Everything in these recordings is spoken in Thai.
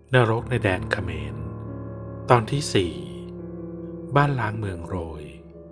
นรกในแดนเขมรตอนที่ 4 บ้านล้างเมืองโรย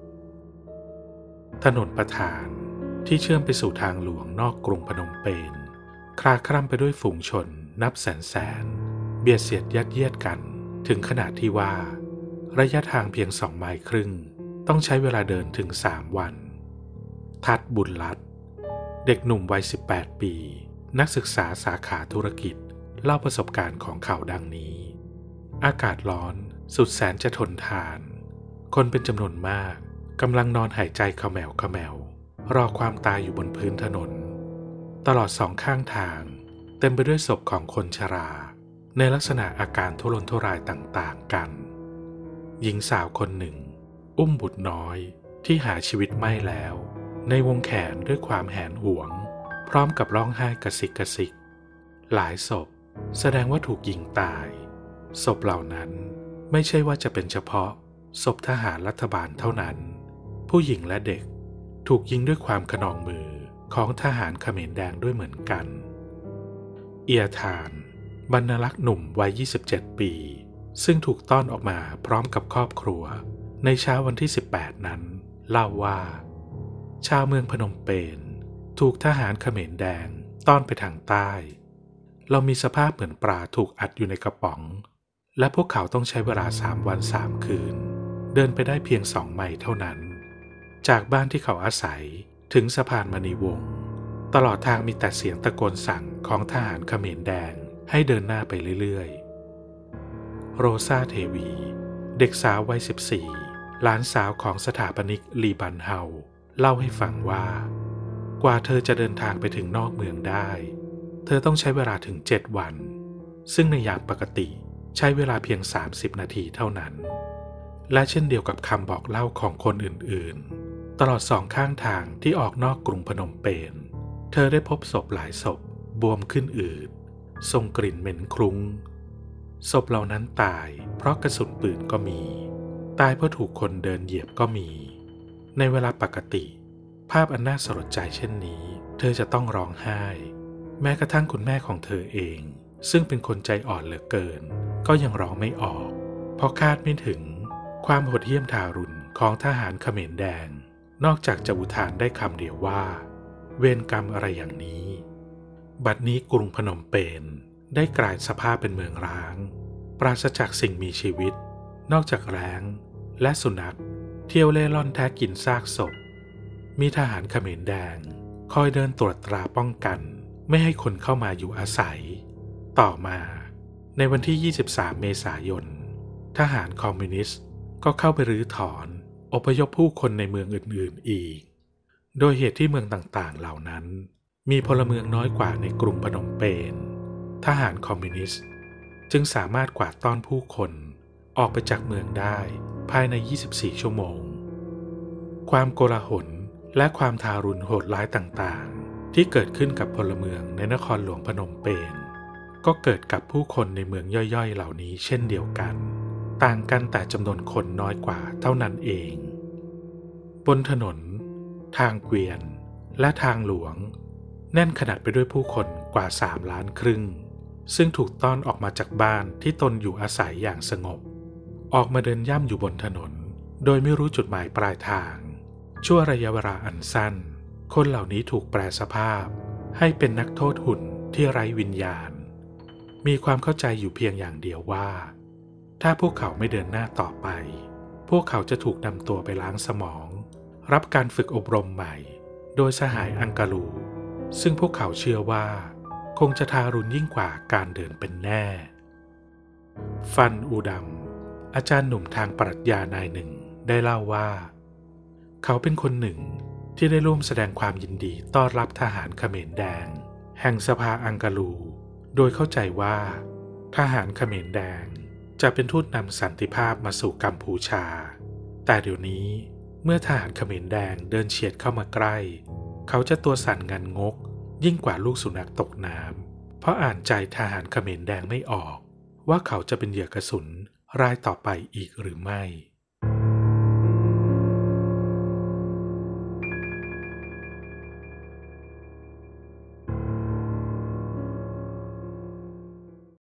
ถนนประธานที่เชื่อมไปสู่ทางหลวงนอกกรุงพนมเปญคลาคร่ำไปด้วยฝูงชนนับแสนเบียดเสียดยัดเยียดกันถึงขนาดที่ว่าระยะทางเพียง2 ไมล์ครึ่งต้องใช้เวลาเดินถึง3 วันทัดบุญรัตน์เด็กหนุ่มวัย18 ปีนักศึกษาสาขาธุรกิจเล่าประสบการณ์ของเขาดังนี้อากาศร้อนสุดแสนจะทนทานคนเป็นจำนวนมากกำลังนอนหายใจเขมวรอความตายอยู่บนพื้นถนนตลอด2 ข้างทางเต็มไปด้วยศพของคนชราในลักษณะอาการทุรนทุรายต่างๆกันหญิงสาวคนหนึ่งอุ้มบุตรน้อยที่หาชีวิตไม่แล้วในวงแขนด้วยความแหนหวงพร้อมกับร้องไห้กระซิกหลายศพแสดงว่าถูกยิงตายศพเหล่านั้นไม่ใช่ว่าจะเป็นเฉพาะศพทหารรัฐบาลเท่านั้นผู้หญิงและเด็กถูกยิงด้วยความขนองมือของทหารเขมรแดงด้วยเหมือนกันเอียธานบรรณลักษ์หนุ่มวัย27 ปีซึ่งถูกต้อนออกมาพร้อมกับครอบครัวในเช้าวันที่18นั้นเล่าว่าชาวเมืองพนมเปญถูกทหารเขมรแดงต้อนไปทางใต้เรามีสภาพเหมือนปลาถูกอัดอยู่ในกระป๋องและพวกเขาต้องใช้เวลา3 วัน 3 คืนเดินไปได้เพียง2 ไมล์เท่านั้นจากบ้านที่เขาอาศัยถึงสะพานมณีวงศ์ตลอดทางมีแต่เสียงตะโกนสั่งของทหารเขมรแดงให้เดินหน้าไปเรื่อยๆโรซาเทวีเด็กสาววัย14หลานสาวของสถาปนิกลีบันเฮาเล่าให้ฟังว่ากว่าเธอจะเดินทางไปถึงนอกเมืองได้เธอต้องใช้เวลาถึง7 วันซึ่งในยามปกติใช้เวลาเพียง30 นาทีเท่านั้นและเช่นเดียวกับคำบอกเล่าของคนอื่นๆตลอด2 ข้างทางที่ออกนอกกรุงพนมเปญเธอได้พบศพหลายศพบวมขึ้นอืดส่งกลิ่นเหม็นคลุ้งศพเหล่านั้นตายเพราะกระสุนปืนก็มีตายเพราะถูกคนเดินเหยียบก็มีในเวลาปกติภาพอันน่าสลดใจเช่นนี้เธอจะต้องร้องไห้แม้กระทั่งคุณแม่ของเธอเองซึ่งเป็นคนใจอ่อนเหลือเกินก็ยังร้องไม่ออกเพราะคาดไม่ถึงความโหดเหี้ยมทารุณของทหารเขมรแดงนอกจากจะอุทานได้คำเดียวว่าเวรกรรมอะไรอย่างนี้บัดนี้กรุงพนมเปญได้กลายสภาพเป็นเมืองร้างปราศจากสิ่งมีชีวิตนอกจากแร้งและสุนัขเที่ยวเล่ร่อนแทะกินซากศพมีทหารเขมรแดงคอยเดินตรวจตราป้องกันไม่ให้คนเข้ามาอยู่อาศัยต่อมาในวันที่23 เมษายนทหารคอมมิวนิสต์ก็เข้าไปรื้อถอนอพยพผู้คนในเมืองอื่นๆอีกโดยเหตุที่เมืองต่างๆเหล่านั้นมีพลเมืองน้อยกว่าในกรุงพนมเปญทหารคอมมิวนิสต์จึงสามารถกวาดต้อนผู้คนออกไปจากเมืองได้ภายใน24 ชั่วโมงความโกลาหลและความทารุณโหดร้ายต่างๆที่เกิดขึ้นกับพลเมืองในนครหลวงพนมเปญก็เกิดกับผู้คนในเมืองย่อยๆเหล่านี้เช่นเดียวกันต่างกันแต่จำนวนคนน้อยกว่าเท่านั้นเองบนถนนทางเกวียนและทางหลวงแน่นขนาดไปด้วยผู้คนกว่า3 ล้านครึ่งซึ่งถูกต้อนออกมาจากบ้านที่ตนอยู่อาศัยอย่างสงบออกมาเดินย่ำอยู่บนถนนโดยไม่รู้จุดหมายปลายทางชั่วระยะเวลาอันสั้นคนเหล่านี้ถูกแปลสภาพให้เป็นนักโทษหุ่นที่ไร้วิญญาณมีความเข้าใจอยู่เพียงอย่างเดียวว่าถ้าพวกเขาไม่เดินหน้าต่อไปพวกเขาจะถูกนำตัวไปล้างสมองรับการฝึกอบรมใหม่โดยสหายอังกาลูซึ่งพวกเขาเชื่อว่าคงจะทารุณยิ่งกว่าการเดินเป็นแน่ฟันอูดัมอาจารย์หนุ่มทางปรัชญานายหนึ่งได้เล่าว่าเขาเป็นคนหนึ่งที่ได้ร่วมแสดงความยินดีต้อนรับทหารเขมรแดงแห่งสภาอังกาลูโดยเข้าใจว่าทหารเขมรแดงจะเป็นทูตนำสันติภาพมาสู่กัมพูชาแต่เดี๋ยวนี้เมื่อทหารเขมรแดงเดินเฉียดเข้ามาใกล้เขาจะตัวสั่นงันงกยิ่งกว่าลูกสุนัขตกน้ำเพราะอ่านใจทหารเขมรแดงไม่ออกว่าเขาจะเป็นเหยื่อกระสุนรายต่อไปอีกหรือไม่